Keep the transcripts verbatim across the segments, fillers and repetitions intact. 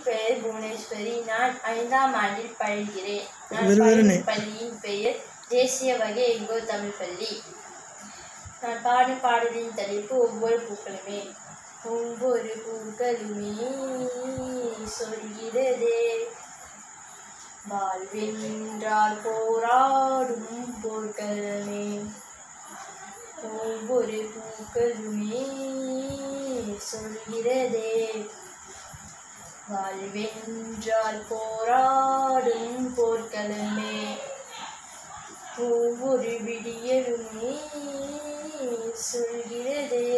பெயர் புவனேஸ்வரி. நான் ஐந்தாம் ஆண்டில் பயில்கிறேன். நான் பயிலும் பள்ளியின் பெயர் தேசிய வகை எங்கோ தமிழ் பள்ளி. நான் பாடும் பாடலின் தலைப்பு ஒவ்வொரு பூக்களுமே. ஒவ்வொரு பூக்களுமே சொல்கிறதே வாழ்வென்றால் போராடும் போர்க்களமே. ஒவ்வொரு பூக்களுமே சொல்கிறதே வாழ்வென்றால் போராடும் போர்க்களமே. ஒவ்வொரு விடியலுமே சொல்கிறதே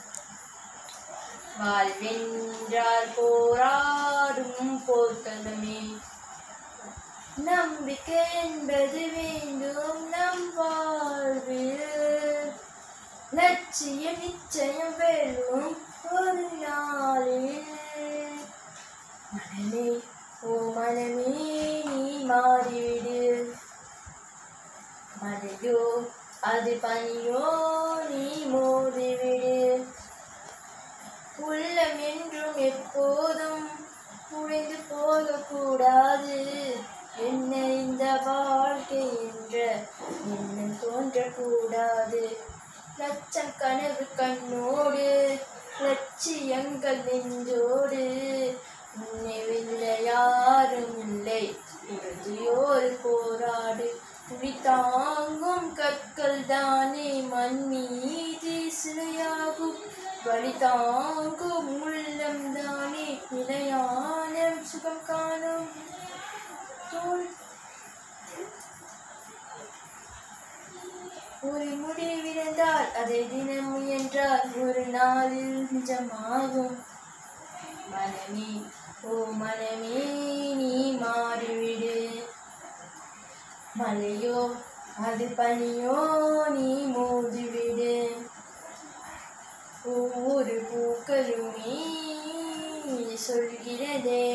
வாழ்வென்றால் போராடும் போர்க்களமே. நம்பிக்கை என்பது வேண்டும் நம் வாழ்வில், லட்சியம் நிச்சயம் வெல்லும் ஒரு நாளில். மனமே ஓ மனமே நீ மாறிவிடு, மழையோ அது பனியோ நீ மோதிவிடு. உள்ளம் என்றும் எப்போதும் உடைந்து போகக்கூடாது. என்ன இந்த வாழ்க்கை என்ற எண்ணம் தோன்றக்கூடாது. லட்சம் கனவு கண்ணோடு லட்சியங்கள் நெஞ்சோடு, உன்னை வெல்ல யாரும் இல்லை உறுதியோடு போராடு. புலி தாங்கும் கற்கள் தானே மண் மீது சிலையாகும், வழி தாங்கும் உள்ளம் தானே நிலையான சுகம் காணும். ஒரு முடிவிருந்தால் அதை தினம் முயன்றால் ஒரு நாளில் நிஜமாகும். மனமே ஓ மனமே நீ மாறிவிடு, மழையோ அது பனியோ நீ மோதிவிடு. ஒவ்வொரு பூக்களுமே சொல்கிறதே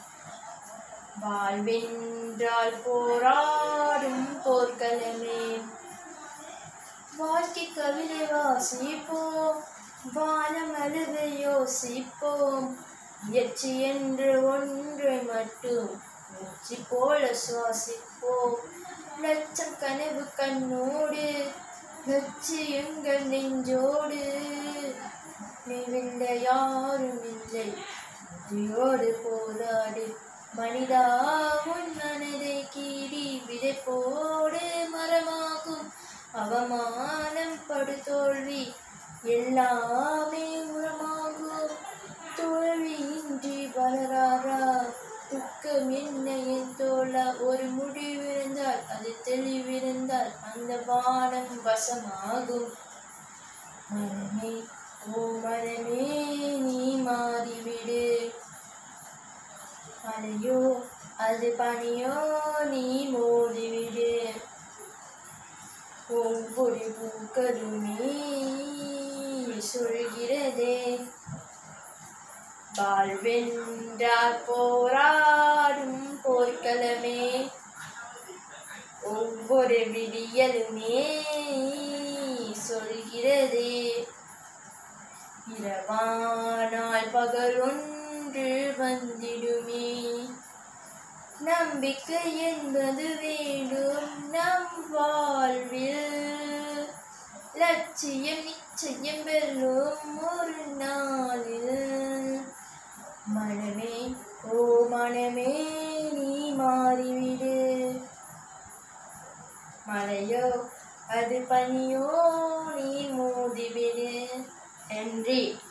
வாழ்வென்றால் போராடும் போர்க்களமே. வாழ்க்கை கவிதை வாசிப்போம், வானம் அழுத யோசிப்போம். முயற்சி என்று ஒன்றை மட்டும் மூச்சு போல சுவாசிப்போம். லட்சம் கனவு கண்ணோடு லட்சியங்கள் நெஞ்சோடு, நீ வெல்ல யாரும் இல்லை உறுதியோடு போராடு. மனிதா உன் மனதை கீறி விதைப்போடு மரமாகும். அவமானம் படு தோல்வி எல்லாமே உரமாகும். தோல்வியின்றி வளராரா துக்கம் என்ன என் தோழா. ஒரு முடிவிருந்தால் அது தெளிவிருந்தால் அந்த வானம் வசமாகும். மனமே ஓ மனமே நீ மாறிவிடு, மழையோ அது பனியோ நீ மோதிவிடு. ஒவ்வொரு பூக்களுமே சொல்கிறதே வாழ்வென்றால் போராடும் போர்க்களமே. ஒவ்வொரு விடியலுமே சொல்கிறதே இரவானால் பகலொன்று வந்திடுமே. நம்பிக்கை என்பது வேண்டும் நம் வாழ்வில், லட்சியம் நிச்சயம் வெல்லும் ஒரு நாளில். மனமே ஓ மனமே நீ மாறிவிடு, மழையோ அது பனியோ நீ மோதிவிடு. நன்றி.